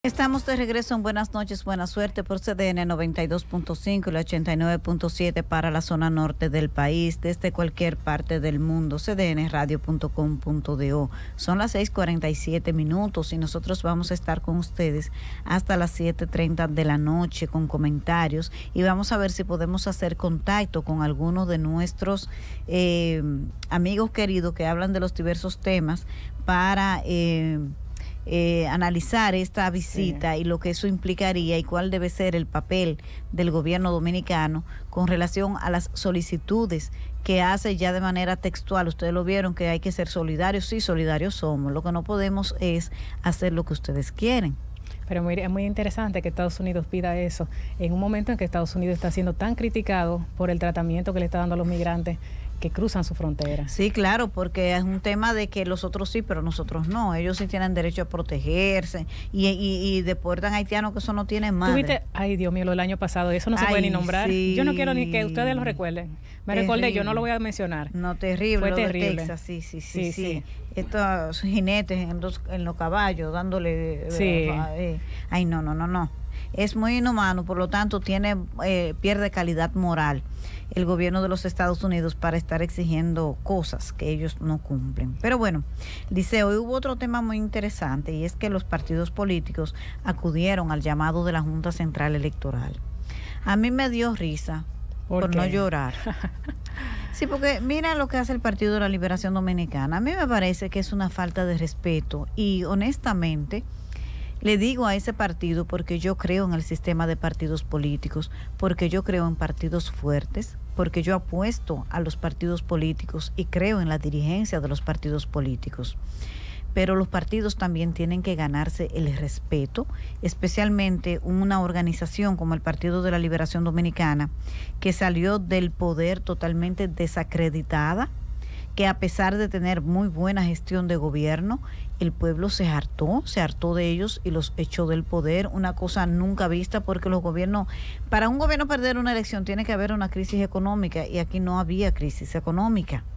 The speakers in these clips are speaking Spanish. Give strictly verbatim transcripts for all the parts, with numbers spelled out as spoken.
Estamos de regreso en Buenas noches, buena suerte por C D N noventa y dos punto cinco y la ochenta y nueve punto siete para la zona norte del país, desde cualquier parte del mundo, c d n radio punto com punto do. Son las seis cuarenta y siete minutos y nosotros vamos a estar con ustedes hasta las siete treinta de la noche con comentarios y vamos a ver si podemos hacer contacto con algunos de nuestros eh, amigos queridos que hablan de los diversos temas para... Eh, Eh, analizar esta visita sí. y lo que eso implicaría y cuál debe ser el papel del gobierno dominicano con relación a las solicitudes que hace ya de manera textual. Ustedes lo vieron que hay que ser solidarios, sí, solidarios somos, lo que no podemos es hacer lo que ustedes quieren. Pero muy, es muy interesante que Estados Unidos pida eso en un momento en que Estados Unidos está siendo tan criticado por el tratamiento que le está dando a los migrantes que cruzan su frontera. Sí, claro, porque es un tema de que los otros sí, pero nosotros no. Ellos sí tienen derecho a protegerse y, y, y deportan haitianos que eso no tiene madre. ¿Tú viste? Ay, Dios mío, lo del año pasado, eso no se Ay, puede ni nombrar. Sí. Yo no quiero ni que ustedes lo recuerden. Me terrible. recordé, yo no lo voy a mencionar. No, terrible. Fue lo terrible. De Texas, sí, sí, sí, sí. sí. sí. Estos jinetes en los, en los caballos dándole... Sí. Eh, ay, no, no, no, no. Es muy inhumano, por lo tanto tiene eh, pierde calidad moral el gobierno de los Estados Unidos para estar exigiendo cosas que ellos no cumplen. Pero bueno, dice, hoy hubo otro tema muy interesante y es que los partidos políticos acudieron al llamado de la Junta Central Electoral. A mí me dio risa por, ¿Por no llorar. Sí, porque mira lo que hace el Partido de la Liberación Dominicana. A mí me parece que es una falta de respeto y honestamente... Le digo a ese partido porque yo creo en el sistema de partidos políticos, porque yo creo en partidos fuertes, porque yo apuesto a los partidos políticos y creo en la dirigencia de los partidos políticos. Pero los partidos también tienen que ganarse el respeto, especialmente una organización como el Partido de la Liberación Dominicana, que salió del poder totalmente desacreditada, que a pesar de tener muy buena gestión de gobierno, el pueblo se hartó, se hartó de ellos y los echó del poder, una cosa nunca vista porque los gobiernos, para un gobierno perder una elección tiene que haber una crisis económica y aquí no había crisis económica.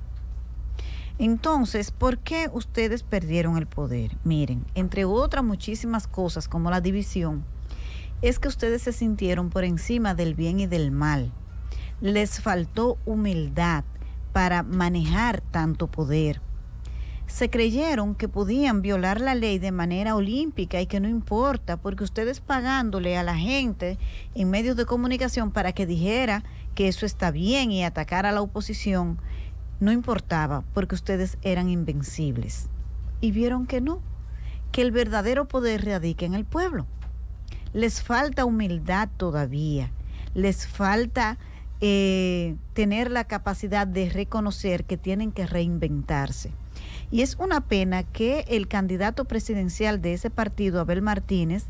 Entonces, ¿por qué ustedes perdieron el poder? Miren, entre otras muchísimas cosas como la división, es que ustedes se sintieron por encima del bien y del mal. Les faltó humildad para manejar tanto poder. Se creyeron que podían violar la ley de manera olímpica y que no importa, porque ustedes pagándole a la gente en medios de comunicación para que dijera que eso está bien y atacar a la oposición, no importaba, porque ustedes eran invencibles. Y vieron que no, que el verdadero poder radica en el pueblo. Les falta humildad todavía, les falta eh, tener la capacidad de reconocer que tienen que reinventarse. Y es una pena que el candidato presidencial de ese partido, Abel Martínez,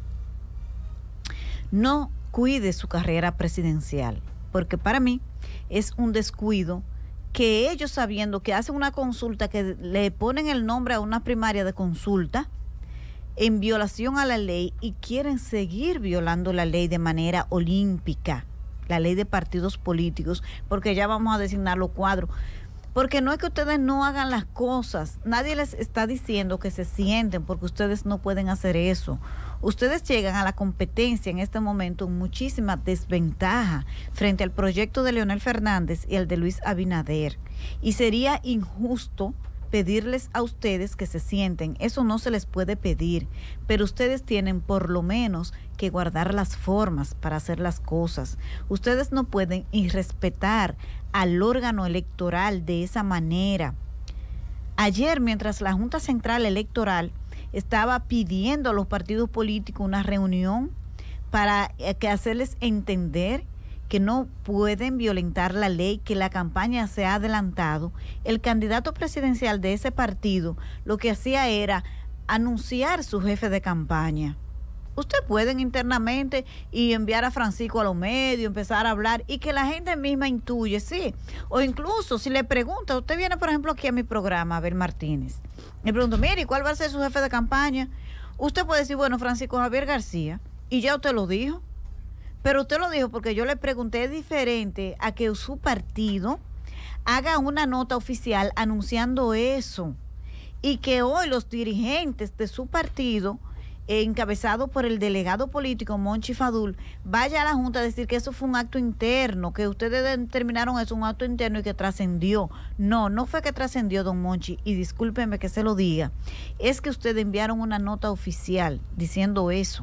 no cuide su carrera presidencial, porque para mí es un descuido que ellos, sabiendo que hacen una consulta, que le ponen el nombre a una primaria de consulta en violación a la ley y quieren seguir violando la ley de manera olímpica, la ley de partidos políticos, porque ya vamos a designar los cuadros. Porque no es que ustedes no hagan las cosas, nadie les está diciendo que se sienten, porque ustedes no pueden hacer eso. Ustedes llegan a la competencia en este momento en muchísima desventaja frente al proyecto de Leonel Fernández y el de Luis Abinader. Y sería injusto pedirles a ustedes que se sienten, eso no se les puede pedir, pero ustedes tienen por lo menos que guardar las formas para hacer las cosas. Ustedes no pueden irrespetar al órgano electoral de esa manera. Ayer, mientras la Junta Central Electoral estaba pidiendo a los partidos políticos una reunión para que hacerles entender que no pueden violentar la ley, que la campaña se ha adelantado, el candidato presidencial de ese partido lo que hacía era anunciar su jefe de campaña. Ustedes pueden internamente y enviar a Francisco a los medios, empezar a hablar y que la gente misma intuye, sí. O incluso si le pregunta, usted viene por ejemplo aquí a mi programa, Abel Martínez, le pregunto, mire, ¿cuál va a ser su jefe de campaña? Usted puede decir, bueno, Francisco Javier García, y ya usted lo dijo. Pero usted lo dijo porque yo le pregunté, es diferente a que su partido haga una nota oficial anunciando eso y que hoy los dirigentes de su partido encabezado por el delegado político Monchi Fadul, vaya a la Junta a decir que eso fue un acto interno, que ustedes determinaron eso, un acto interno y que trascendió. No, no fue que trascendió, don Monchi, y discúlpeme que se lo diga, es que ustedes enviaron una nota oficial diciendo eso.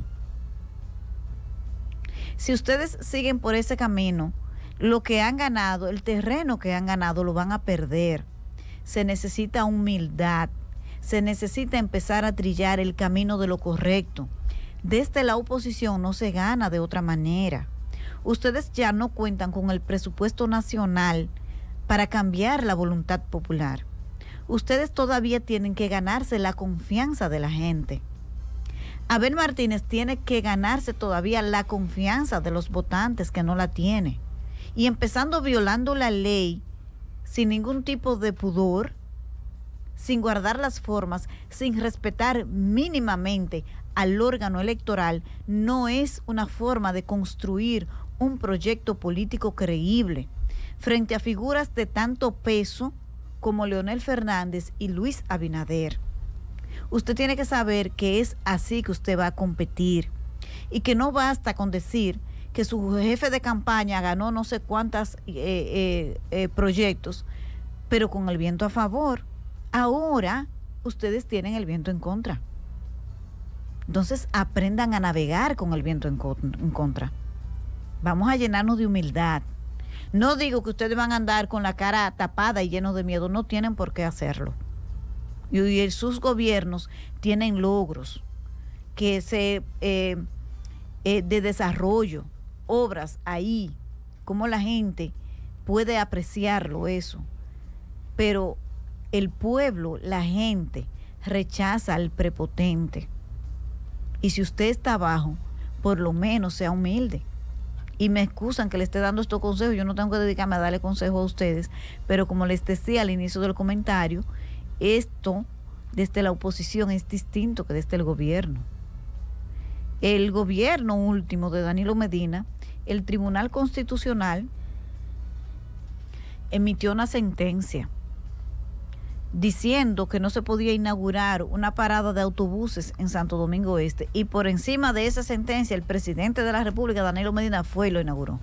Si ustedes siguen por ese camino, lo que han ganado, el terreno que han ganado, lo van a perder. Se necesita humildad. Se necesita empezar a trillar el camino de lo correcto. Desde la oposición no se gana de otra manera. Ustedes ya no cuentan con el presupuesto nacional para cambiar la voluntad popular. Ustedes todavía tienen que ganarse la confianza de la gente. Abel Martínez tiene que ganarse todavía la confianza de los votantes, que no la tiene. Y empezando violando la ley sin ningún tipo de pudor, sin guardar las formas, sin respetar mínimamente al órgano electoral, no es una forma de construir un proyecto político creíble frente a figuras de tanto peso como Leonel Fernández y Luis Abinader. Usted tiene que saber que es así que usted va a competir y que no basta con decir que su jefe de campaña ganó no sé cuántos eh, eh, eh, proyectos, pero con el viento a favor. Ahora ustedes tienen el viento en contra. Entonces aprendan a navegar con el viento en, con, en contra. Vamos a llenarnos de humildad. No digo que ustedes van a andar con la cara tapada y llenos de miedo, no tienen por qué hacerlo. Y, y sus gobiernos tienen logros que se eh, eh, de desarrollo, obras ahí, como la gente puede apreciarlo eso. Pero el pueblo, la gente, rechaza al prepotente. Y si usted está abajo, por lo menos sea humilde. Y me excusan que le esté dando estos consejos, yo no tengo que dedicarme a darle consejos a ustedes, pero como les decía al inicio del comentario, esto desde la oposición es distinto que desde el gobierno. El gobierno último de Danilo Medina, el Tribunal Constitucional emitió una sentencia diciendo que no se podía inaugurar una parada de autobuses en Santo Domingo Este, y por encima de esa sentencia el presidente de la República, Danilo Medina, fue y lo inauguró.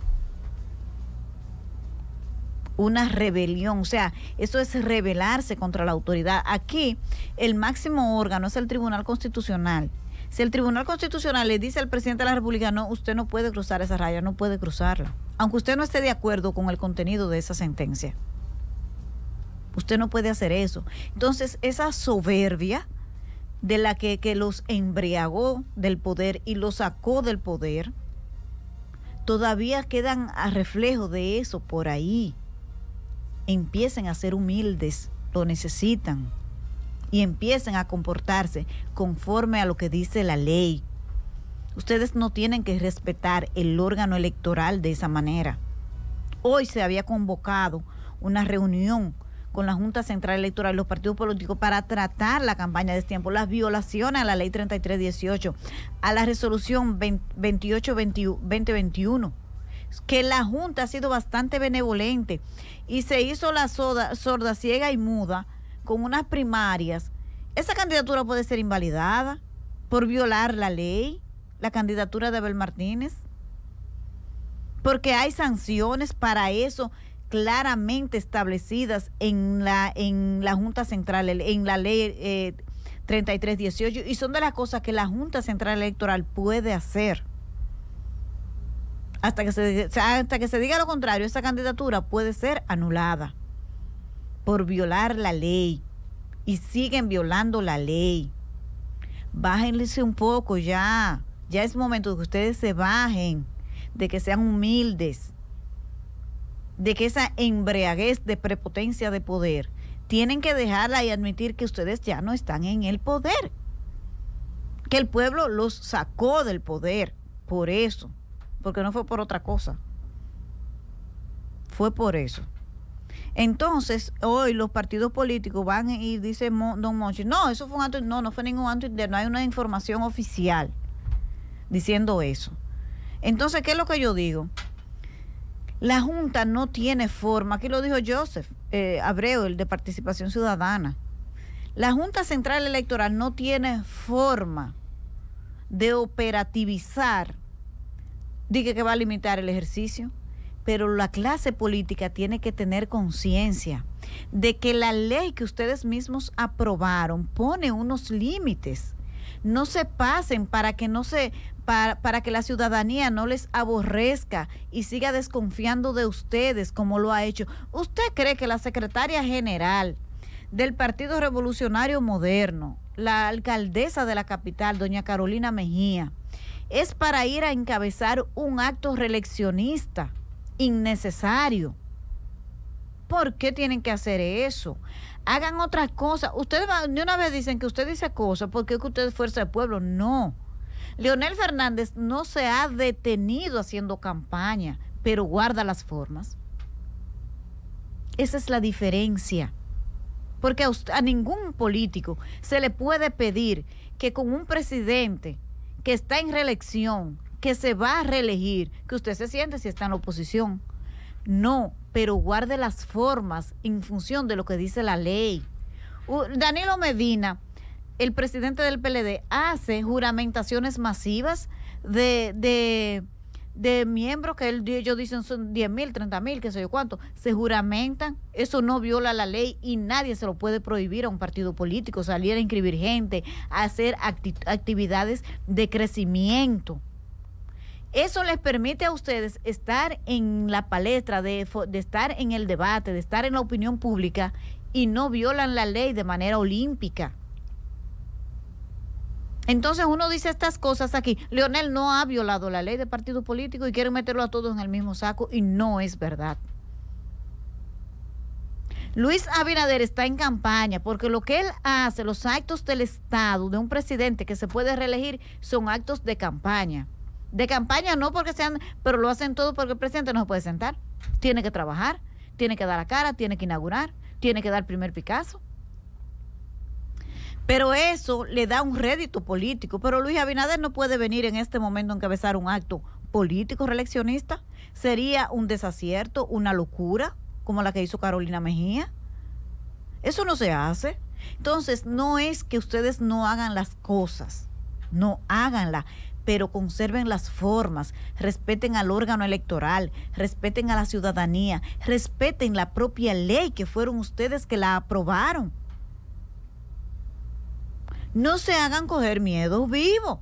Una rebelión, o sea, eso es rebelarse contra la autoridad. Aquí el máximo órgano es el Tribunal Constitucional. Si el Tribunal Constitucional le dice al presidente de la República, no, usted no puede cruzar esa raya, no puede cruzarla, aunque usted no esté de acuerdo con el contenido de esa sentencia. Usted no puede hacer eso. Entonces, esa soberbia de la que, que los embriagó del poder y los sacó del poder, todavía quedan a reflejo de eso por ahí. Empiecen a ser humildes, lo necesitan, y empiecen a comportarse conforme a lo que dice la ley. Ustedes no tienen que respetar el órgano electoral de esa manera. Hoy se había convocado una reunión con la Junta Central Electoral y los partidos políticos para tratar la campaña de tiempo, las violaciones a la ley treinta y tres dieciocho, a la resolución veintiocho veinte veintiuno, que la Junta ha sido bastante benevolente y se hizo la sorda, sorda, ciega y muda con unas primarias. Esa candidatura puede ser invalidada por violar la ley, la candidatura de Abel Martínez, porque hay sanciones para eso claramente establecidas en la en la Junta Central, en la ley eh, treinta y tres dieciocho, y son de las cosas que la Junta Central Electoral puede hacer. Hasta que se hasta que se diga lo contrario, esa candidatura puede ser anulada por violar la ley, y siguen violando la ley. Bájense un poco ya, ya es momento de que ustedes se bajen, de que sean humildes, de que esa embriaguez de prepotencia de poder tienen que dejarla y admitir que ustedes ya no están en el poder, que el pueblo los sacó del poder por eso, porque no fue por otra cosa, fue por eso. Entonces hoy los partidos políticos van y dice don Monchi, no, eso fue un acto, no, no fue ningún acto interno, hay una información oficial diciendo eso. Entonces, ¿qué es lo que yo digo? La Junta no tiene forma, aquí lo dijo Joseph eh, Abreu, el de Participación Ciudadana. La Junta Central Electoral no tiene forma de operativizar, diga que va a limitar el ejercicio, pero la clase política tiene que tener conciencia de que la ley que ustedes mismos aprobaron pone unos límites. No se pasen para que no se para, para que la ciudadanía no les aborrezca y siga desconfiando de ustedes como lo ha hecho. ¿Usted cree que la secretaria general del Partido Revolucionario Moderno, la alcaldesa de la capital, doña Carolina Mejía, es para ir a encabezar un acto reeleccionista innecesario? ¿Por qué tienen que hacer eso? Hagan otras cosas. Ustedes de una vez dicen que usted dice cosas porque es que usted es fuerza del pueblo. No. Leonel Fernández no se ha detenido haciendo campaña, pero guarda las formas. Esa es la diferencia. Porque a, usted, a ningún político se le puede pedir que con un presidente que está en reelección, que se va a reelegir, que usted se siente si está en la oposición. No, pero guarde las formas en función de lo que dice la ley. Uh, Danilo Medina, el presidente del P L D, hace juramentaciones masivas de, de, de miembros que él, ellos dicen son diez mil, treinta mil, qué sé yo cuánto, se juramentan. Eso no viola la ley y nadie se lo puede prohibir a un partido político, salir a inscribir gente, a hacer acti actividades de crecimiento. Eso les permite a ustedes estar en la palestra, de, de estar en el debate, de estar en la opinión pública y no violan la ley de manera olímpica. Entonces uno dice estas cosas aquí. Leonel no ha violado la ley de partido político y quieren meterlo a todos en el mismo saco y no es verdad. Luis Abinader está en campaña porque lo que él hace, los actos del Estado de un presidente que se puede reelegir son actos de campaña. De campaña no porque sean, pero lo hacen todo porque el presidente no se puede sentar. Tiene que trabajar, tiene que dar la cara, tiene que inaugurar, tiene que dar el primer Picasso. Pero eso le da un rédito político. Pero Luis Abinader no puede venir en este momento a encabezar un acto político reeleccionista. Sería un desacierto, una locura, como la que hizo Carolina Mejía. Eso no se hace. Entonces, no es que ustedes no hagan las cosas, no háganlas, pero conserven las formas, respeten al órgano electoral, respeten a la ciudadanía, respeten la propia ley que fueron ustedes que la aprobaron. No se hagan coger miedo vivo,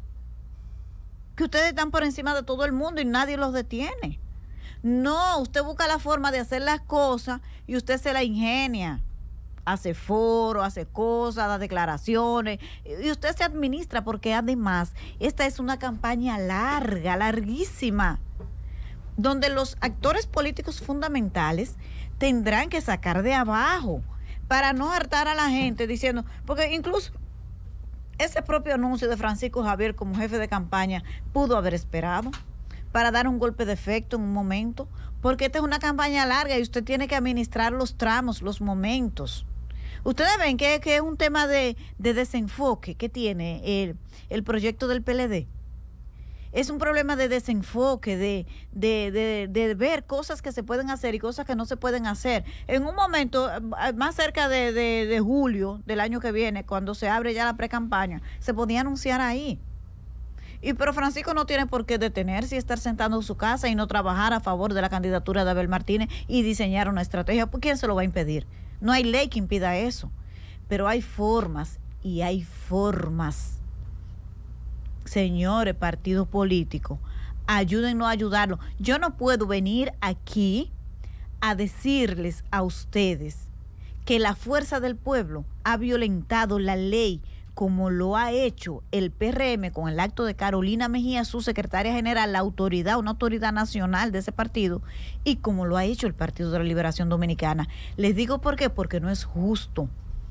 que ustedes están por encima de todo el mundo y nadie los detiene. No, usted busca la forma de hacer las cosas y usted se la ingenia. Hace foro, hace cosas, da declaraciones y usted se administra porque además esta es una campaña larga, larguísima, donde los actores políticos fundamentales tendrán que sacar de abajo para no hartar a la gente diciendo, porque incluso ese propio anuncio de Francisco Javier como jefe de campaña pudo haber esperado para dar un golpe de efecto en un momento, porque esta es una campaña larga y usted tiene que administrar los tramos, los momentos. Ustedes ven que, que es un tema de, de desenfoque que tiene el, el proyecto del P L D. Es un problema de desenfoque, de, de, de, de ver cosas que se pueden hacer y cosas que no se pueden hacer. En un momento, más cerca de, de, de julio del año que viene, cuando se abre ya la pre-campaña, se podía anunciar ahí. Y pero Francisco no tiene por qué detenerse y estar sentado en su casa y no trabajar a favor de la candidatura de Abel Martínez y diseñar una estrategia. ¿Por quién se lo va a impedir? No hay ley que impida eso, pero hay formas y hay formas. Señores, partidos políticos, ayúdennos a ayudarlo. Yo no puedo venir aquí a decirles a ustedes que la fuerza del pueblo ha violentado la ley como lo ha hecho el P R M con el acto de Carolina Mejía, su secretaria general, la autoridad, una autoridad nacional de ese partido, y como lo ha hecho el Partido de la Liberación Dominicana. Les digo por qué, porque no es justo.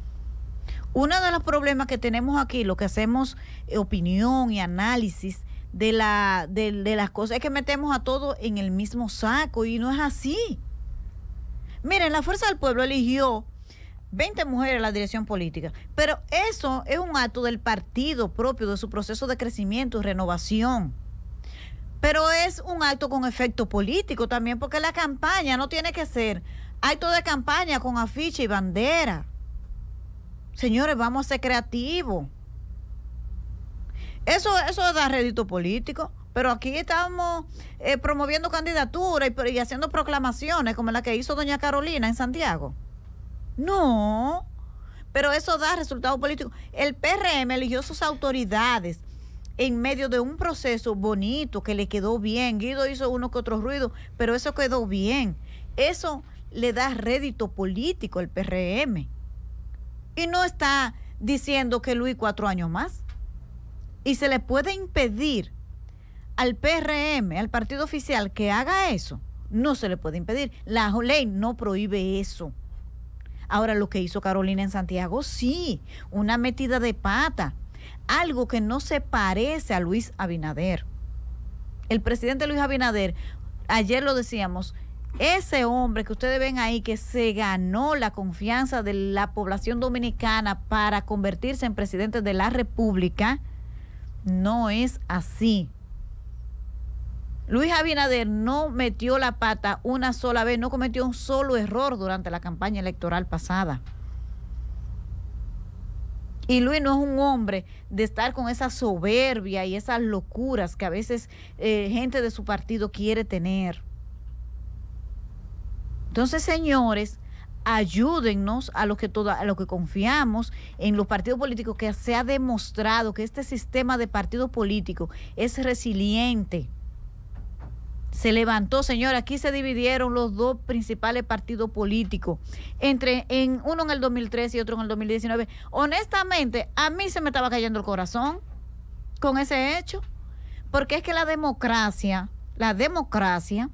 Uno de los problemas que tenemos aquí, lo que hacemos eh, opinión y análisis de, la, de, de las cosas, es que metemos a todos en el mismo saco y no es así. Miren, la Fuerza del Pueblo eligió veinte mujeres en la dirección política, pero eso es un acto del partido propio, de su proceso de crecimiento y renovación. Pero es un acto con efecto político también, porque la campaña no tiene que ser acto de campaña con afiche y bandera. Señores, vamos a ser creativos. Eso, eso da rédito político. Pero aquí estamos eh, promoviendo candidaturas y, y haciendo proclamaciones como la que hizo doña Carolina en Santiago. No, pero eso da resultado político. El P R M eligió sus autoridades en medio de un proceso bonito que le quedó bien. Guido hizo uno que otro ruido, pero eso quedó bien. Eso le da rédito político al P R M. Y no está diciendo que Luis cuatro años más. Y se le puede impedir al P R M, al partido oficial, que haga eso. No se le puede impedir. La ley no prohíbe eso. Ahora, lo que hizo Carolina en Santiago, sí, una metida de pata. Algo que no se parece a Luis Abinader. El presidente Luis Abinader, ayer lo decíamos, ese hombre que ustedes ven ahí que se ganó la confianza de la población dominicana para convertirse en presidente de la República, no es así. Luis Abinader no metió la pata una sola vez, no cometió un solo error durante la campaña electoral pasada. Y Luis no es un hombre de estar con esa soberbia y esas locuras que a veces eh, gente de su partido quiere tener. Entonces, señores, ayúdennos a los que toda, a los que confiamos en los partidos políticos, que se ha demostrado que este sistema de partido político es resiliente. Se levantó, señor, aquí se dividieron los dos principales partidos políticos, entre en uno en el dos mil trece y otro en el dos mil diecinueve. Honestamente, a mí se me estaba cayendo el corazón con ese hecho, porque es que la democracia, la democracia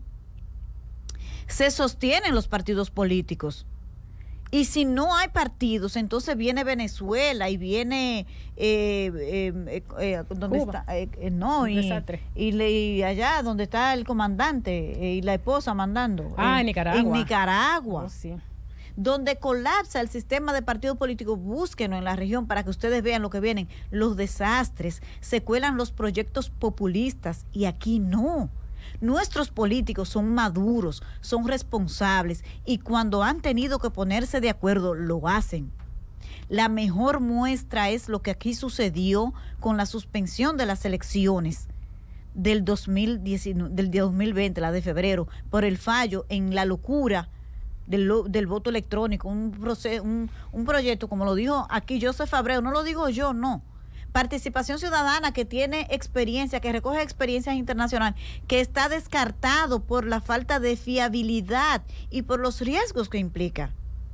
se sostiene en los partidos políticos. Y si no hay partidos, entonces viene Venezuela y viene eh, eh, eh, ¿dónde Cuba. está? Eh, eh, no, y, y, le, y allá donde está el comandante eh, y la esposa mandando. Ah, en, en Nicaragua. En Nicaragua. Oh, sí. Donde colapsa el sistema de partidos políticos. Búsquenlo en la región para que ustedes vean lo que vienen. Los desastres, se cuelan los proyectos populistas y aquí no. Nuestros políticos son maduros, son responsables y cuando han tenido que ponerse de acuerdo, lo hacen. La mejor muestra es lo que aquí sucedió con la suspensión de las elecciones del dos mil diecinueve, del dos mil veinte, la de febrero, por el fallo en la locura del, del voto electrónico, un, proceso, un, un proyecto, como lo dijo aquí Joseph Abreu, no lo digo yo, no. Participación ciudadana que tiene experiencia, que recoge experiencias internacionales, que está descartado por la falta de fiabilidad y por los riesgos que implica.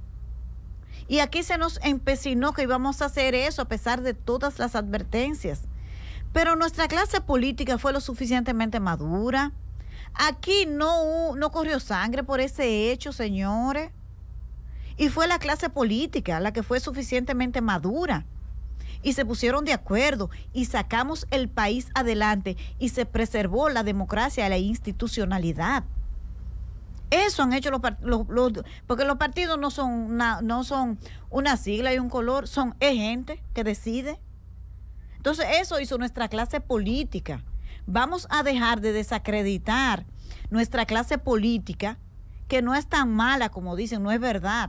Y aquí se nos empecinó que íbamos a hacer eso a pesar de todas las advertencias. Pero nuestra clase política fue lo suficientemente madura. Aquí no, no corrió sangre por ese hecho, señores. Y fue la clase política la que fue suficientemente madura. Y se pusieron de acuerdo y sacamos el país adelante y se preservó la democracia y la institucionalidad. Eso han hecho los, los, los porque los partidos no son una, no son una sigla y un color, son es gente que decide. Entonces eso hizo nuestra clase política. Vamos a dejar de desacreditar nuestra clase política, que no es tan mala como dicen, no es verdad.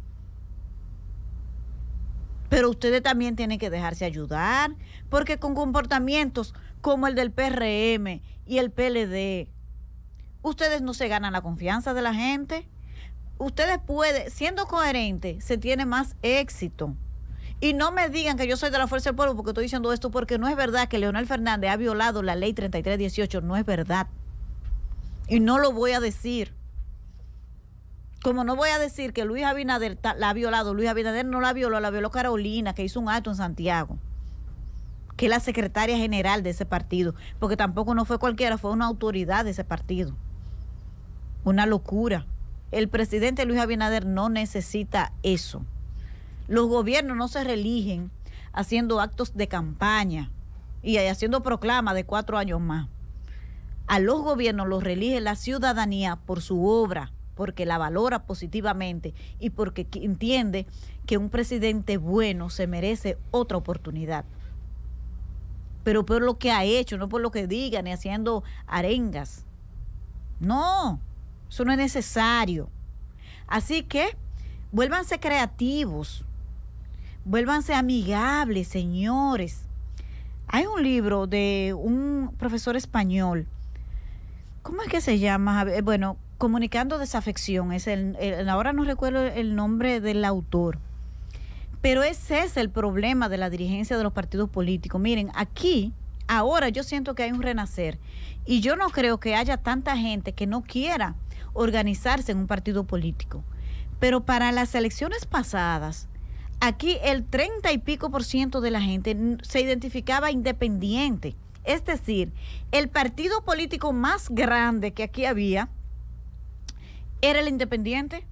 Pero ustedes también tienen que dejarse ayudar, porque con comportamientos como el del P R M y el P L D, ustedes no se ganan la confianza de la gente. Ustedes pueden, siendo coherentes, se tiene más éxito. Y no me digan que yo soy de la Fuerza del Pueblo porque estoy diciendo esto, porque no es verdad que Leonel Fernández ha violado la ley treinta y tres dieciocho, no es verdad. Y no lo voy a decir. Como no voy a decir que Luis Abinader la ha violado, Luis Abinader no la violó, la violó Carolina, que hizo un acto en Santiago, que es la secretaria general de ese partido, porque tampoco no fue cualquiera, fue una autoridad de ese partido. Una locura. El presidente Luis Abinader no necesita eso. Los gobiernos no se reeligen haciendo actos de campaña y haciendo proclamas de cuatro años más. A los gobiernos los reelige la ciudadanía por su obra, porque la valora positivamente y porque entiende que un presidente bueno se merece otra oportunidad. Pero por lo que ha hecho, no por lo que diga, ni haciendo arengas. No, eso no es necesario. Así que vuélvanse creativos, vuélvanse amigables, señores. Hay un libro de un profesor español, ¿cómo es que se llama? Bueno, Comunicando Desafección, es el, el, ahora no recuerdo el nombre del autor, pero ese es el problema de la dirigencia de los partidos políticos. Miren, aquí, ahora yo siento que hay un renacer, y yo no creo que haya tanta gente que no quiera organizarse en un partido político, pero para las elecciones pasadas, aquí el treinta y pico por ciento de la gente se identificaba independiente, es decir, el partido político más grande que aquí había era el independiente.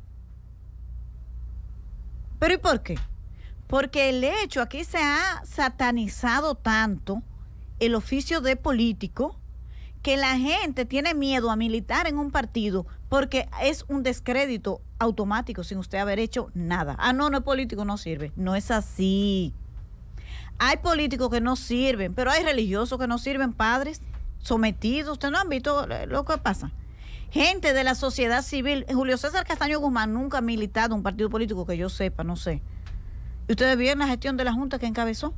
¿Pero y por qué? Porque el hecho, aquí se ha satanizado tanto el oficio de político que la gente tiene miedo a militar en un partido porque es un descrédito automático sin usted haber hecho nada. Ah, no, no es político, no sirve. No es así. Hay políticos que no sirven, pero hay religiosos que no sirven, padres sometidos. Ustedes no han visto lo que pasa. Gente de la sociedad civil. Julio César Castaño Guzmán nunca ha militado en un partido político que yo sepa, no sé. ¿Y ustedes vieron la gestión de la Junta que encabezó?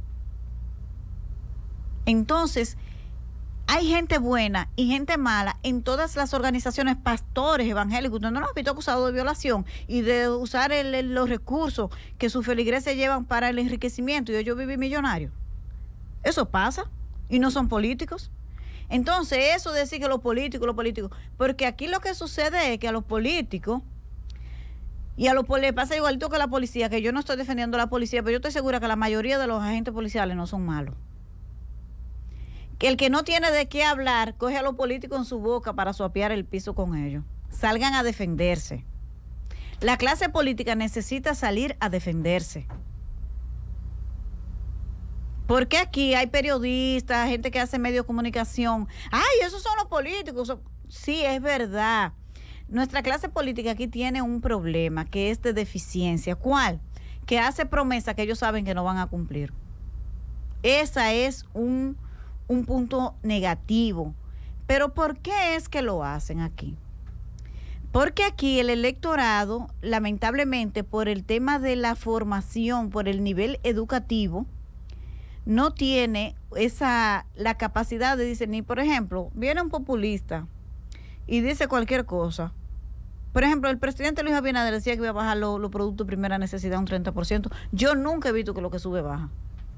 Entonces, hay gente buena y gente mala en todas las organizaciones, pastores evangélicos. Usted no los ha visto acusados de violación y de usar el, el, los recursos que sus feligreses llevan para el enriquecimiento y ellos viven millonarios. Eso pasa y no son políticos. Entonces, eso de decir que los políticos, los políticos, porque aquí lo que sucede es que a los políticos y a los le pasa igualito que a la policía, que yo no estoy defendiendo a la policía, pero yo estoy segura que la mayoría de los agentes policiales no son malos. Que el que no tiene de qué hablar, coge a los políticos en su boca para suapiar el piso con ellos. Salgan a defenderse. La clase política necesita salir a defenderse. Porque aquí hay periodistas, gente que hace medios de comunicación. ¡Ay, esos son los políticos! Sí, es verdad. Nuestra clase política aquí tiene un problema que es de deficiencia. ¿Cuál? Que hace promesas que ellos saben que no van a cumplir. Esa es un, un punto negativo. Pero ¿por qué es que lo hacen aquí? Porque aquí el electorado, lamentablemente, por el tema de la formación, por el nivel educativo, no tiene esa la capacidad de discernir. Por ejemplo, viene un populista y dice cualquier cosa. Por ejemplo, el presidente Luis Abinader decía que iba a bajar los lo productos de primera necesidad un treinta por ciento. Yo nunca he visto que lo que sube baja.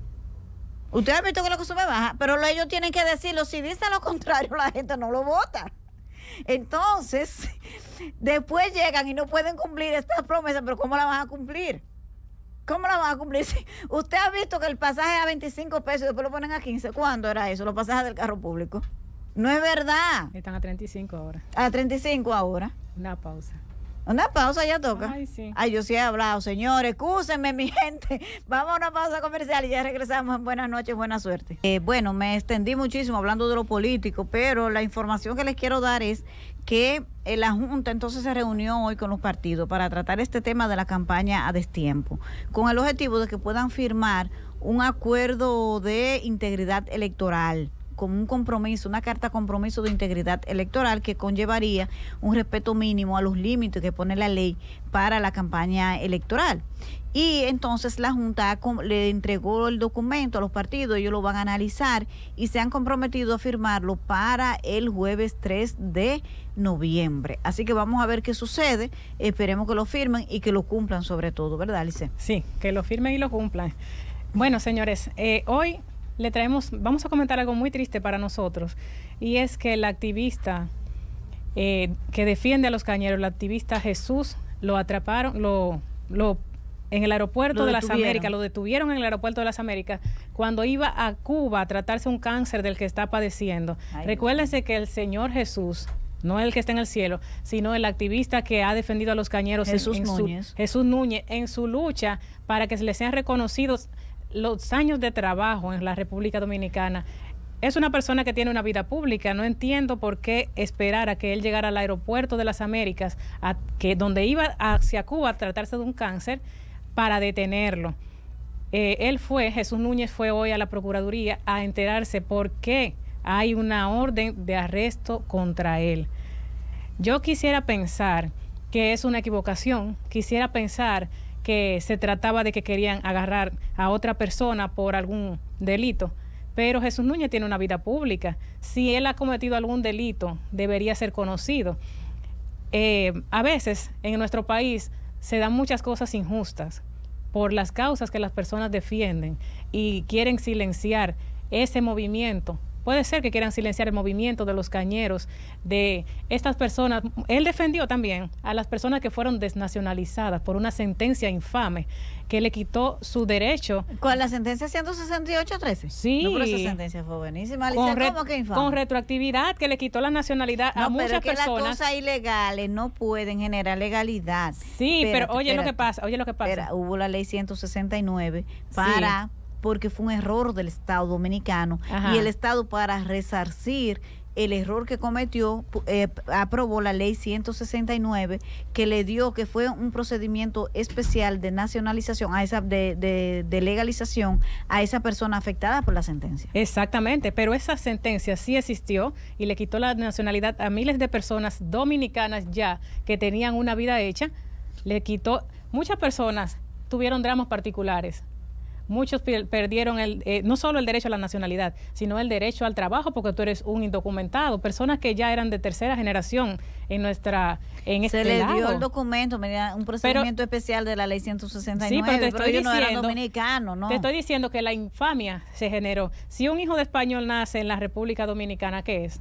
Usted ha visto que lo que sube baja, pero ellos tienen que decirlo. Si dicen lo contrario, la gente no lo vota. Entonces, después llegan y no pueden cumplir estas promesas, pero ¿cómo la van a cumplir? ¿Cómo la van a cumplir? Usted ha visto que el pasaje es a veinticinco pesos y después lo ponen a quince. ¿Cuándo era eso? Los pasajes del carro público. No es verdad. Están a treinta y cinco ahora. A treinta y cinco ahora. Una pausa. Una pausa ya toca. Ay, sí. Ay, yo sí he hablado, señores. Excúsenme, mi gente. Vamos a una pausa comercial y ya regresamos. Buenas noches, buena suerte. Eh, bueno, me extendí muchísimo hablando de lo político, pero la información que les quiero dar es que la Junta entonces se reunió hoy con los partidos para tratar este tema de la campaña a destiempo, con el objetivo de que puedan firmar un acuerdo de integridad electoral, con un compromiso, una carta compromiso de integridad electoral que conllevaría un respeto mínimo a los límites que pone la ley para la campaña electoral. Y entonces la Junta le entregó el documento a los partidos, ellos lo van a analizar y se han comprometido a firmarlo para el jueves tres de noviembre. Así que vamos a ver qué sucede, esperemos que lo firmen y que lo cumplan sobre todo, ¿verdad, Alice? Sí, que lo firmen y lo cumplan. Bueno, señores, eh, hoy le traemos, vamos a comentar algo muy triste para nosotros, y es que el activista eh, que defiende a los cañeros, el activista Jesús, lo atraparon, lo, lo en el aeropuerto de las Américas, lo detuvieron en el aeropuerto de las Américas cuando iba a Cuba a tratarse un cáncer del que está padeciendo. Ay, recuérdense que el Señor Jesús, no el que está en el cielo, sino el activista que ha defendido a los cañeros, Jesús en, en Núñez. Su, Jesús Núñez, en su lucha para que se les sean reconocidos los años de trabajo en la República Dominicana. Es una persona que tiene una vida pública. No entiendo por qué esperar a que él llegara al aeropuerto de las Américas, a que donde iba hacia Cuba a tratarse de un cáncer, para detenerlo. Eh, él fue, Jesús Núñez fue hoy a la Procuraduría a enterarse por qué hay una orden de arresto contra él. Yo quisiera pensar que es una equivocación, quisiera pensar que se trataba de que querían agarrar a otra persona por algún delito, pero Jesús Núñez tiene una vida pública. Si él ha cometido algún delito, debería ser conocido. Eh, a veces en nuestro país se dan muchas cosas injustas por las causas que las personas defienden y quieren silenciar ese movimiento. Puede ser que quieran silenciar el movimiento de los cañeros, de estas personas. Él defendió también a las personas que fueron desnacionalizadas por una sentencia infame que le quitó su derecho. ¿Con la sentencia ciento sesenta y ocho trece? Sí. No, pero esa sentencia fue buenísima. Alicia, Con, re ¿cómo que infame? Con retroactividad, que le quitó la nacionalidad no, a muchas pero es que personas. las cosas ilegales no pueden generar legalidad. Sí, espérate, pero oye espérate. lo que pasa, oye lo que pasa. Espera, hubo la ley ciento sesenta y nueve para... Sí. Porque fue un error del Estado dominicano. Ajá. Y el Estado, para resarcir el error que cometió, eh, aprobó la ley ciento sesenta y nueve, que le dio, que fue un procedimiento especial de nacionalización, a esa de, de, de legalización a esa persona afectada por la sentencia. Exactamente, pero esa sentencia sí existió y le quitó la nacionalidad a miles de personas dominicanas ya que tenían una vida hecha. Le quitó, muchas personas tuvieron dramas particulares. Muchos perdieron el, eh, no solo el derecho a la nacionalidad, sino el derecho al trabajo, porque tú eres un indocumentado. Personas que ya eran de tercera generación en nuestra, en este Se le lado. dio el documento, un procedimiento pero, especial de la ley ciento sesenta y nueve, sí, pero, te estoy pero ellos diciendo, no eran dominicanos, ¿no? Te estoy diciendo que la infamia se generó. Si un hijo de español nace en la República Dominicana, ¿qué es?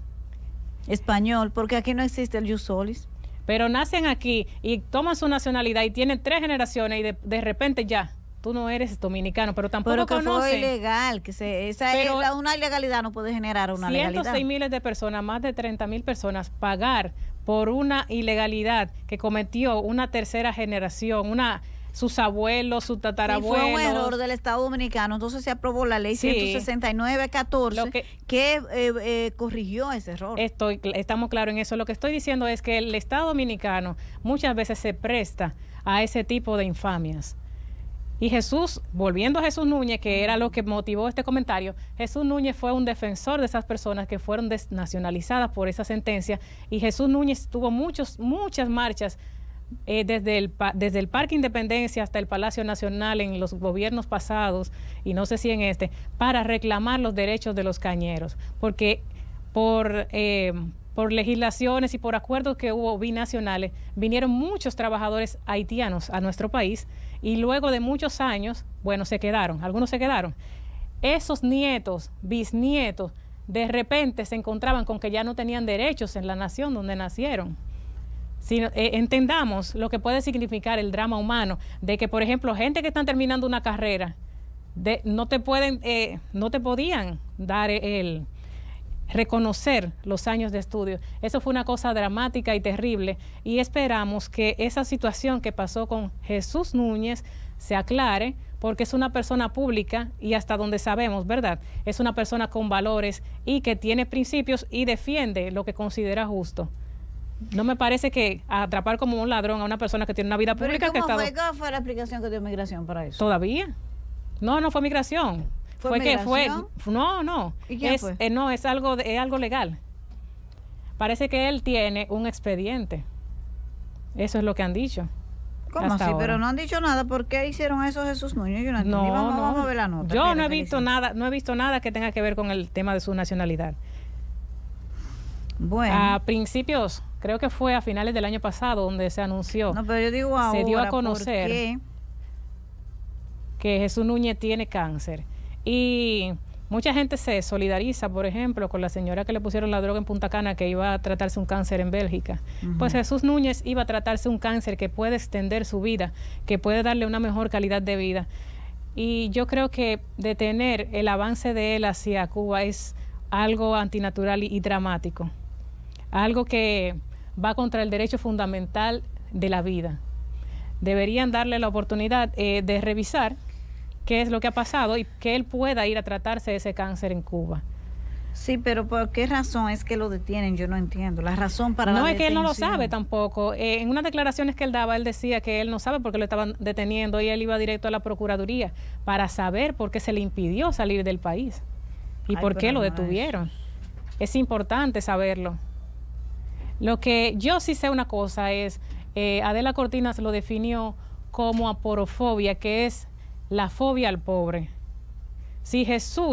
Español, porque aquí no existe el jus solis. Pero nacen aquí y toman su nacionalidad y tienen tres generaciones y de, de repente ya... Tú no eres dominicano, pero tampoco pero que conocen. Fue ilegal, que se, esa pero es, una ilegalidad no puede generar una ciento seis legalidad. ciento seis miles de personas, más de treinta mil personas, pagar por una ilegalidad que cometió una tercera generación, una sus abuelos, sus tatarabuelos. Sí, fue un error del Estado Dominicano, entonces se aprobó la ley sí. ciento sesenta y nueve catorce que, que eh, eh, corrigió ese error. Estoy, estamos claros en eso. Lo que estoy diciendo es que el Estado Dominicano muchas veces se presta a ese tipo de infamias. Y Jesús, volviendo a Jesús Núñez, que era lo que motivó este comentario, Jesús Núñez fue un defensor de esas personas que fueron desnacionalizadas por esa sentencia, y Jesús Núñez tuvo muchos, muchas marchas eh, desde, el, desde el Parque Independencia hasta el Palacio Nacional en los gobiernos pasados, y no sé si en este, para reclamar los derechos de los cañeros, porque por... Eh, por legislaciones y por acuerdos que hubo binacionales, vinieron muchos trabajadores haitianos a nuestro país y luego de muchos años, bueno, se quedaron, algunos se quedaron. Esos nietos, bisnietos, de repente se encontraban con que ya no tenían derechos en la nación donde nacieron. Si, eh, entendamos lo que puede significar el drama humano, de que, por ejemplo, gente que están terminando una carrera, de, no te pueden, eh, no te podían dar el... reconocer los años de estudio. Eso fue una cosa dramática y terrible y esperamos que esa situación que pasó con Jesús Núñez se aclare, porque es una persona pública y hasta donde sabemos, ¿verdad? Es una persona con valores y que tiene principios y defiende lo que considera justo. No me parece que atrapar como un ladrón a una persona que tiene una vida pública... ¿Pero cómo que fue, estado... ¿Cómo fue la explicación que dio Migración para eso? ¿Todavía? No, no fue migración. ¿Fue, fue que fue no no ¿Y quién es fue? Eh, no es algo de, es algo legal. Parece que él tiene un expediente. Eso es lo que han dicho. ¿Cómo así? Ahora. Pero no han dicho nada. ¿Por qué hicieron eso Jesús Núñez? Yo no, no, vamos, no. vamos a ver la nota. Yo no he visto nada, no he visto nada que tenga que ver con el tema de su nacionalidad. Bueno. A principios, creo que fue a finales del año pasado donde se anunció. No, pero yo digo ahora, se dio a conocer ¿por qué? que Jesús Núñez tiene cáncer. Y mucha gente se solidariza, por ejemplo, con la señora que le pusieron la droga en Punta Cana, que iba a tratarse un cáncer en Bélgica. Uh-huh. Pues Jesús Núñez iba a tratarse un cáncer que puede extender su vida, que puede darle una mejor calidad de vida. Y yo creo que detener el avance de él hacia Cuba es algo antinatural y, y dramático. Algo que va contra el derecho fundamental de la vida. Deberían darle la oportunidad eh, de revisar qué es lo que ha pasado y que él pueda ir a tratarse ese cáncer en Cuba. Sí, pero ¿por qué razón es que lo detienen? Yo no entiendo. La razón para no la es que él no lo detención. sabe tampoco. Eh, en unas declaraciones que él daba, él decía que él no sabe por qué lo estaban deteniendo y él iba directo a la Procuraduría para saber por qué se le impidió salir del país y Ay, por qué lo no detuvieron. Es. es importante saberlo. Lo que yo sí sé una cosa es, eh, Adela Cortinas lo definió como aporofobia, que es la fobia al pobre. Si Jesús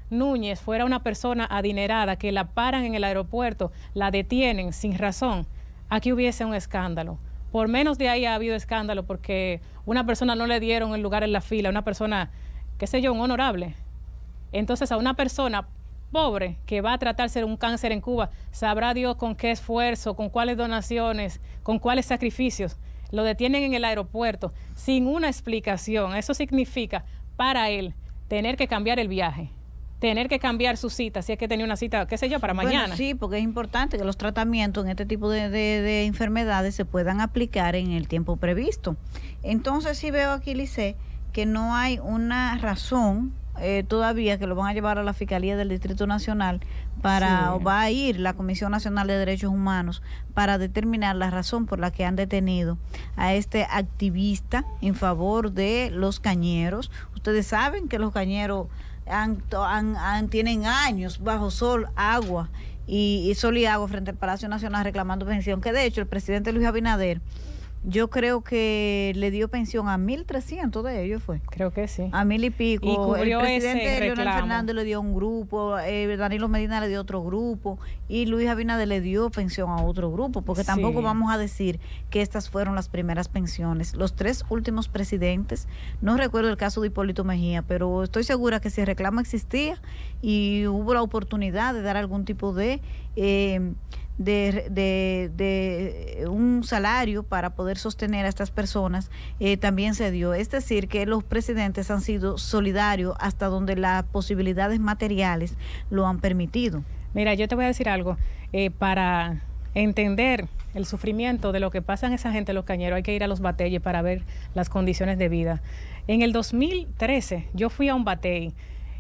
Núñez fuera una persona adinerada, que la paran en el aeropuerto, la detienen sin razón, aquí hubiese un escándalo. Por menos de ahí ha habido escándalo porque una persona no le dieron el lugar en la fila, una persona, qué sé yo, un honorable. Entonces a una persona pobre que va a tratarse de un cáncer en Cuba, sabrá Dios con qué esfuerzo, con cuáles donaciones, con cuáles sacrificios, lo detienen en el aeropuerto sin una explicación. Eso significa para él tener que cambiar el viaje, tener que cambiar su cita, si es que tenía una cita, qué sé yo, para mañana. Bueno, sí, porque es importante que los tratamientos en este tipo de, de, de enfermedades se puedan aplicar en el tiempo previsto. Entonces sí veo aquí, Lice, que no hay una razón eh, todavía, que lo van a llevar a la Fiscalía del Distrito Nacional para, sí. o va a ir la Comisión Nacional de Derechos Humanos para determinar la razón por la que han detenido a este activista en favor de los cañeros. Ustedes saben que los cañeros Han, han, han, tienen años bajo sol, agua y, y sol y agua frente al Palacio Nacional reclamando pensión, que de hecho el presidente Luis Abinader, yo creo que le dio pensión a mil trescientos de ellos, fue. Creo que sí. A mil y pico. Y cubrió el presidente ese Leonel reclamo. Fernández le dio un grupo, eh, Danilo Medina le dio otro grupo y Luis Abinader le dio pensión a otro grupo, porque sí. tampoco vamos a decir que estas fueron las primeras pensiones. Los tres últimos presidentes, no recuerdo el caso de Hipólito Mejía, pero estoy segura que si el reclamo existía y hubo la oportunidad de dar algún tipo de... Eh, De, de, de un salario para poder sostener a estas personas, eh, también se dio. Es decir, que los presidentes han sido solidarios hasta donde las posibilidades materiales lo han permitido. Mira, yo te voy a decir algo, eh, para entender el sufrimiento de lo que pasa en esa gente, los cañeros, hay que ir a los batalles para ver las condiciones de vida. En el dos mil trece yo fui a un batey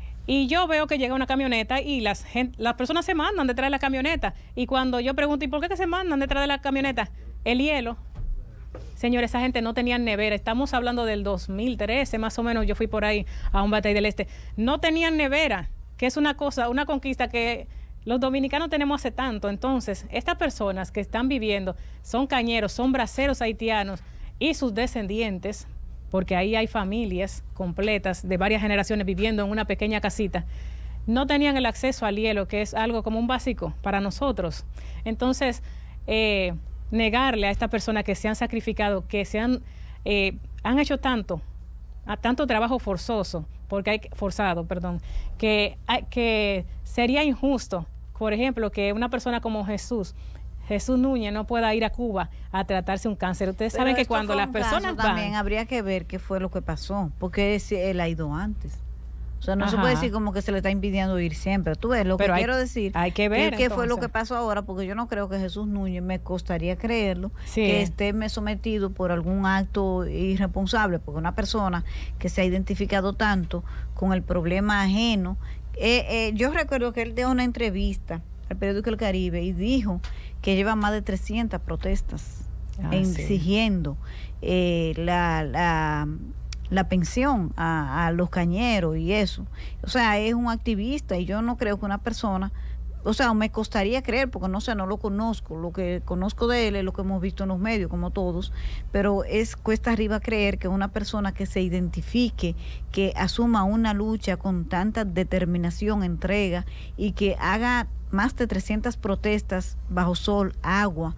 y yo veo que llega una camioneta y las, gente, las personas se mandan detrás de la camioneta. Y cuando yo pregunto, ¿y por qué que se mandan detrás de la camioneta? El hielo. Señores, esa gente no tenía nevera. Estamos hablando del dos mil trece, más o menos. Yo fui por ahí a un batey del este. No tenían nevera, que es una cosa, una conquista que los dominicanos tenemos hace tanto. Entonces, estas personas que están viviendo son cañeros, son braceros haitianos y sus descendientes, porque ahí hay familias completas de varias generaciones viviendo en una pequeña casita, no tenían el acceso al hielo, que es algo como un básico para nosotros. Entonces, eh, negarle a estas personas que se han sacrificado, que se han, eh, han hecho tanto, a tanto trabajo forzoso, porque hay forzado, perdón, que, hay, que sería injusto, por ejemplo, que una persona como Jesús, Jesús Núñez no pueda ir a Cuba a tratarse un cáncer. Ustedes Pero saben que cuando las personas van... También habría que ver qué fue lo que pasó, porque él ha ido antes. O sea, no Ajá. se puede decir como que se le está impidiendo ir siempre. Tú ves, lo Pero que hay, quiero decir hay que ver qué fue lo que pasó ahora, porque yo no creo que Jesús Núñez, me costaría creerlo, sí. que esté sometido por algún acto irresponsable, porque una persona que se ha identificado tanto con el problema ajeno. Eh, eh, yo recuerdo que él dio una entrevista al periódico El Caribe y dijo que lleva más de trescientas protestas ah, exigiendo sí. eh, la, la, la pensión a, a los cañeros y eso. O sea, es un activista y yo no creo que una persona, o sea, me costaría creer, porque no sé, no lo conozco, lo que conozco de él es lo que hemos visto en los medios, como todos, pero es cuesta arriba creer que una persona que se identifique, que asuma una lucha con tanta determinación, entrega y que haga más de trescientas protestas bajo sol, agua,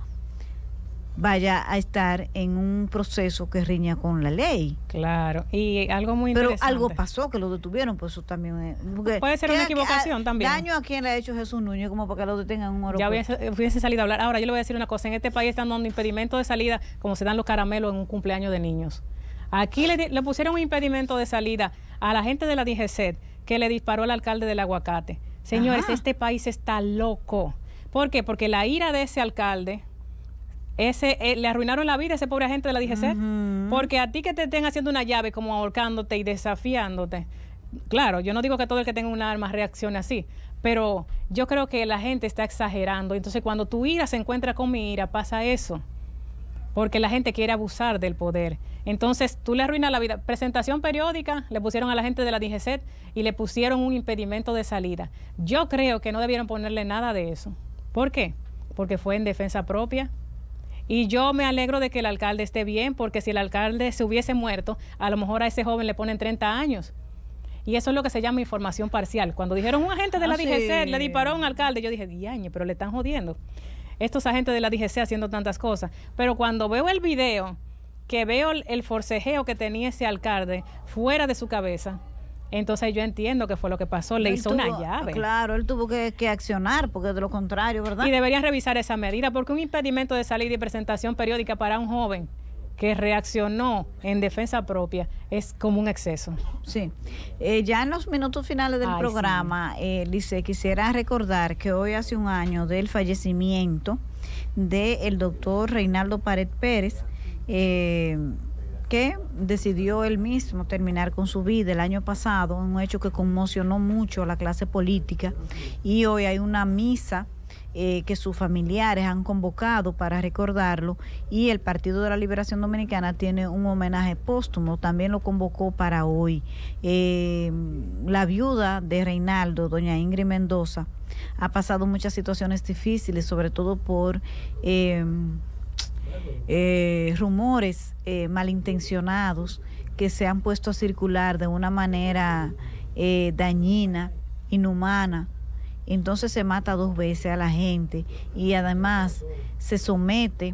vaya a estar en un proceso que riña con la ley. Claro, y algo muy Pero interesante. algo pasó que lo detuvieron, pues eso también es, puede ser una equivocación a, también. Daño a quien le ha hecho Jesús Núñez como para que lo detengan en un aeropuerto. Ya hubiese, hubiese salido a hablar. Ahora yo le voy a decir una cosa, en este país están dando impedimento de salida como se dan los caramelos en un cumpleaños de niños. Aquí le, le pusieron un impedimento de salida a la gente de la D G C E T que le disparó al alcalde del Aguacate. Señores, Ajá. este país está loco. ¿Por qué? Porque la ira de ese alcalde, ese eh, le arruinaron la vida a ese pobre agente de la D G C E T. Uh-huh. Porque a ti que te estén haciendo una llave como ahorcándote y desafiándote, claro, yo no digo que todo el que tenga un arma reaccione así, pero yo creo que la gente está exagerando. Entonces, cuando tu ira se encuentra con mi ira, pasa eso. Porque la gente quiere abusar del poder. Entonces, tú le arruinas la vida. Presentación periódica, le pusieron a la gente de la D G C E T y le pusieron un impedimento de salida. Yo creo que no debieron ponerle nada de eso. ¿Por qué? Porque fue en defensa propia. Y yo me alegro de que el alcalde esté bien, porque si el alcalde se hubiese muerto, a lo mejor a ese joven le ponen treinta años. Y eso es lo que se llama información parcial. Cuando dijeron un agente de la Ah, D G C sí. le disparó a un alcalde, yo dije, diañe, pero le están jodiendo. Estos agentes de la D G C haciendo tantas cosas. Pero cuando veo el video, que veo el, el forcejeo que tenía ese alcalde fuera de su cabeza, entonces yo entiendo que fue lo que pasó. Le Él hizo tuvo- una llave. Claro, él tuvo que, que accionar, porque de lo contrario, ¿verdad? Y deberían revisar esa medida, porque un impedimento de salida y presentación periódica para un joven que reaccionó en defensa propia es como un exceso. Sí. Eh, ya en los minutos finales del Ay, programa, eh, Lice, quisiera recordar que hoy hace un año del fallecimiento del doctor Reinaldo Pared Pérez, eh, que decidió él mismo terminar con su vida el año pasado, un hecho que conmocionó mucho a la clase política, y hoy hay una misa eh, que sus familiares han convocado para recordarlo, y el Partido de la Liberación Dominicana tiene un homenaje póstumo, también lo convocó para hoy. Eh, la viuda de Reinaldo, doña Ingrid Mendoza, ha pasado muchas situaciones difíciles, sobre todo por eh, eh, rumores eh, malintencionados que se han puesto a circular de una manera eh, dañina, inhumana. Entonces se mata dos veces a la gente y además se somete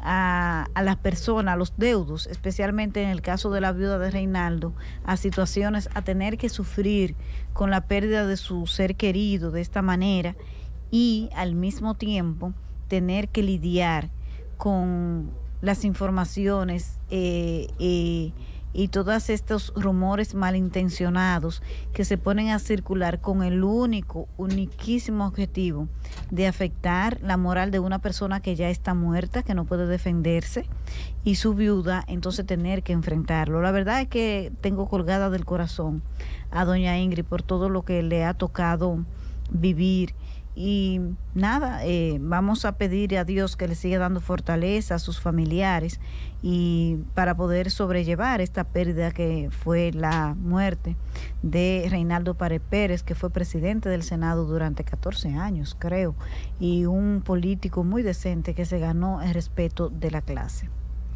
a, a las personas, a los deudos, especialmente en el caso de la viuda de Reinaldo, a situaciones, a tener que sufrir con la pérdida de su ser querido de esta manera, y al mismo tiempo tener que lidiar con las informaciones eh, eh, y todos estos rumores malintencionados que se ponen a circular con el único, uniquísimo objetivo de afectar la moral de una persona que ya está muerta, que no puede defenderse, y su viuda entonces tener que enfrentarlo. La verdad es que tengo colgada del corazón a doña Ingrid por todo lo que le ha tocado vivir. Y nada, eh, vamos a pedir a Dios que le siga dando fortaleza a sus familiares y para poder sobrellevar esta pérdida que fue la muerte de Reinaldo Pared Pérez, que fue presidente del Senado durante catorce años, creo, y un político muy decente que se ganó el respeto de la clase.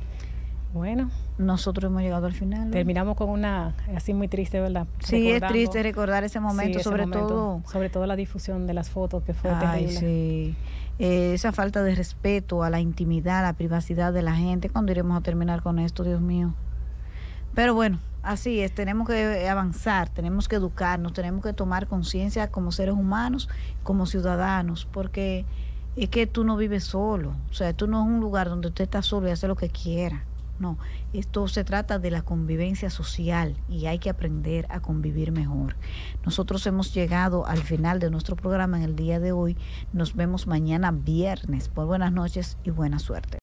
Bueno, nosotros hemos llegado al final, ¿no? Terminamos con una así muy triste, ¿verdad? Sí, Recordando, es triste recordar ese momento, sí, ese sobre momento, todo... sobre todo la difusión de las fotos, que fue Ay, terrible. sí. Eh, esa falta de respeto a la intimidad, a la privacidad de la gente. ¿Cuándo iremos a terminar con esto, Dios mío? Pero bueno, así es, tenemos que avanzar, tenemos que educarnos, tenemos que tomar conciencia como seres humanos, como ciudadanos, porque es que tú no vives solo, o sea, tú no es un lugar donde usted está solo y hace lo que quiera. No, esto se trata de la convivencia social y hay que aprender a convivir mejor. Nosotros hemos llegado al final de nuestro programa en el día de hoy. Nos vemos mañana viernes. Pues buenas noches y buena suerte.